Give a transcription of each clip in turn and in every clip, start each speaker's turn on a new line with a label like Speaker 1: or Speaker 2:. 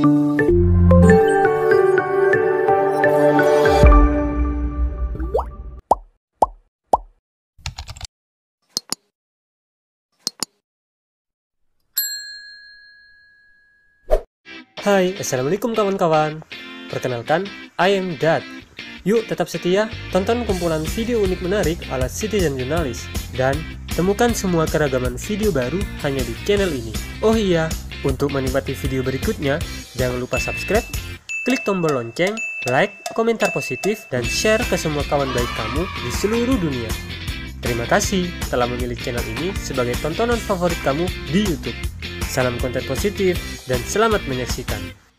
Speaker 1: Hai, assalamualaikum kawan-kawan. Perkenalkan, I am Dad. Yuk tetap setia, tonton kumpulan video unik menarik ala Citizen Jurnalis, dan temukan semua keragaman video baru hanya di channel ini. Oh iya, untuk menikmati video berikutnya, jangan lupa subscribe, klik tombol lonceng, like, komentar positif, dan share ke semua kawan baik kamu di seluruh dunia. Terima kasih telah memilih channel ini sebagai tontonan favorit kamu di YouTube. Salam konten positif dan selamat menyaksikan.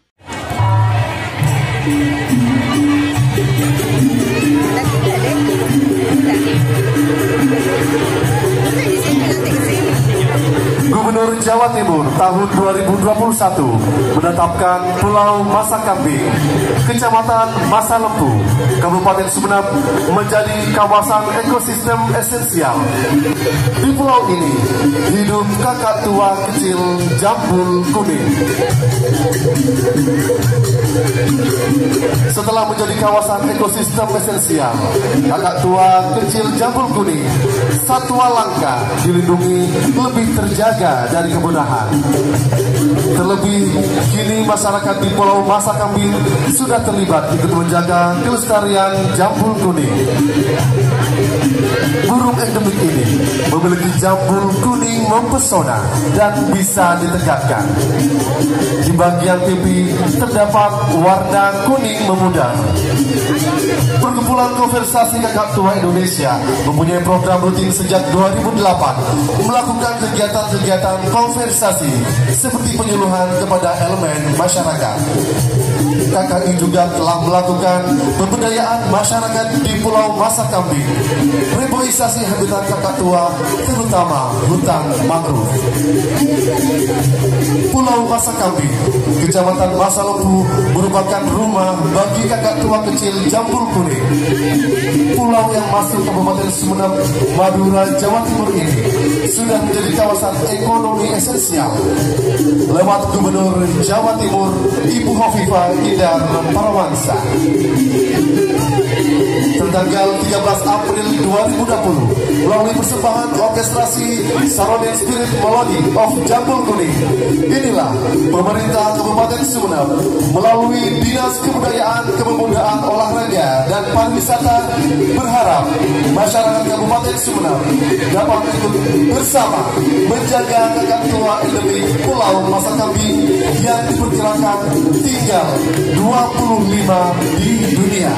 Speaker 2: Gubernur Jawa Timur tahun 2021 menetapkan Pulau Masa Kambing, Kecamatan Masa Lempu, Kabupaten Sumeneb menjadi kawasan ekosistem esensial. Di pulau ini hidup kakak tua kecil jambul kuning. Setelah menjadi kawasan ekosistem esensial, kakak tua kecil jambul kuning, satwa langka dilindungi lebih terjaga dari kepunahan. Terlebih kini masyarakat di Pulau Masa Kambing sudah terlibat ikut menjaga kelestarian jambul kuning. Burung endemik ini memiliki jambul kuning mempesona dan bisa ditegakkan. Di bagian pipi terdapat warna kuning memudar. Perkumpulan Konservasi Kakak Tua Indonesia mempunyai program rutin sejak 2008 melakukan kegiatan-kegiatan konservasi seperti penyuluhan kepada elemen masyarakat. KKI juga telah melakukan pemberdayaan masyarakat di Pulau Masa Kambing, reboisasi habitat kakak tua, terutama hutan mangrove. Pulau Masa Kambing, Kecamatan Masa Lempu merupakan rumah bagi kakak tua kecil jambul kuning. Pulau yang masuk Kabupaten Sumeneb, Madura, Jawa Timur ini sudah menjadi kawasan ekonomi esensial lewat Gubernur Jawa Timur Ibu Hovifah Indar Parawansa. Tertanggal 13 April 2020 melalui persembahan orkestrasi Saronin Spirit Melody of Jambul Kuning, inilah pemerintah Kabupaten Sumeneb melalui Dinas Kebudayaan, Kepemudaan, Olahraga dan Pariwisata berharap masyarakat Kabupaten Sumeneb dapat ikut bersama menjaga kakak tua endemik Pulau Masa Kambing yang diperkirakan tinggal 25 di dunia.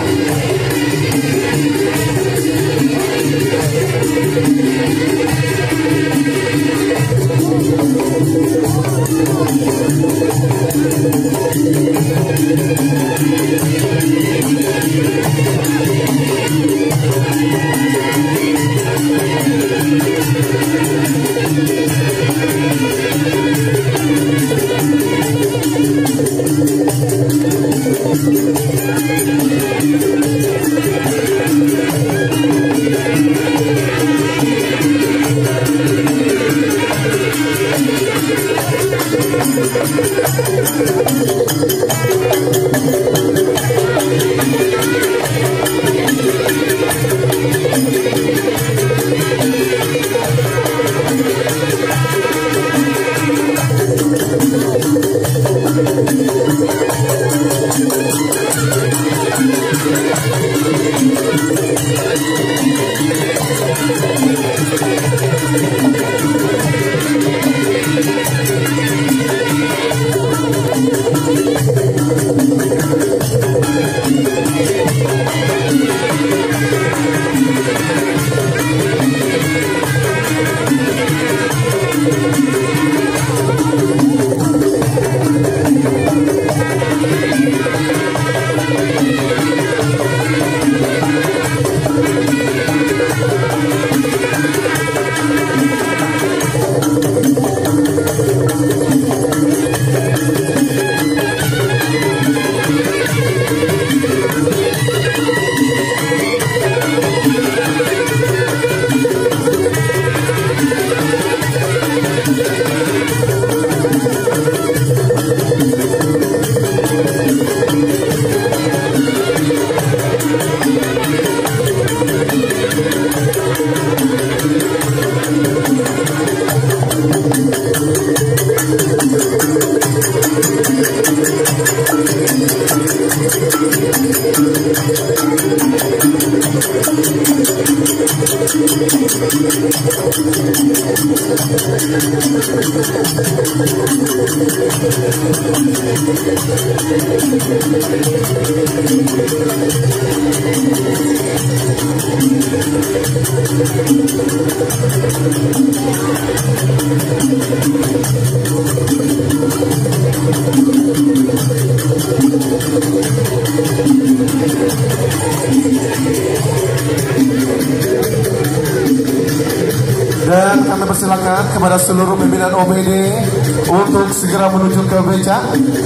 Speaker 2: Dan kami persilakan kepada seluruh pimpinan OPD untuk segera menuju ke becak.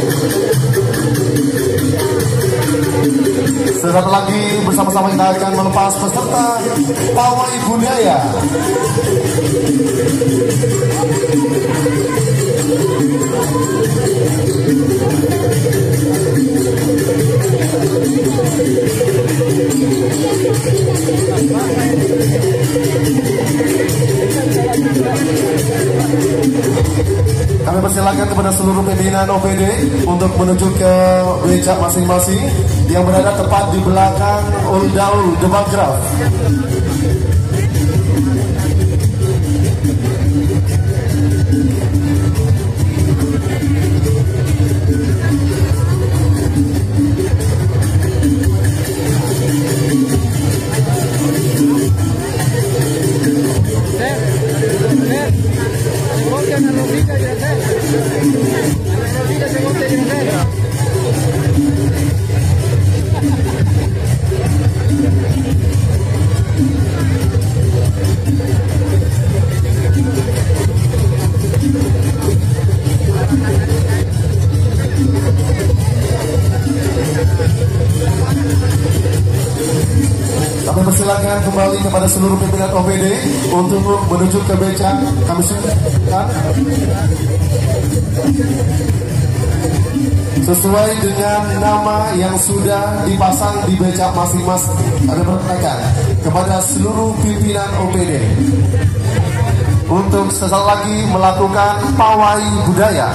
Speaker 2: Sesaat lagi bersama-sama kita akan melepas peserta pawai budaya. Kami persilakan kepada seluruh pimpinan OPD untuk menuju ke becak masing-masing yang berada tepat di belakang Uldaul Debagraf. Kami persilakan kembali kepada seluruh pimpinan OPD untuk menuju ke becak. Kami silakan sesuai dengan nama yang sudah dipasang di becak masing-masing. Kami persilakan kepada seluruh pimpinan OPD untuk sesaat lagi melakukan pawai budaya.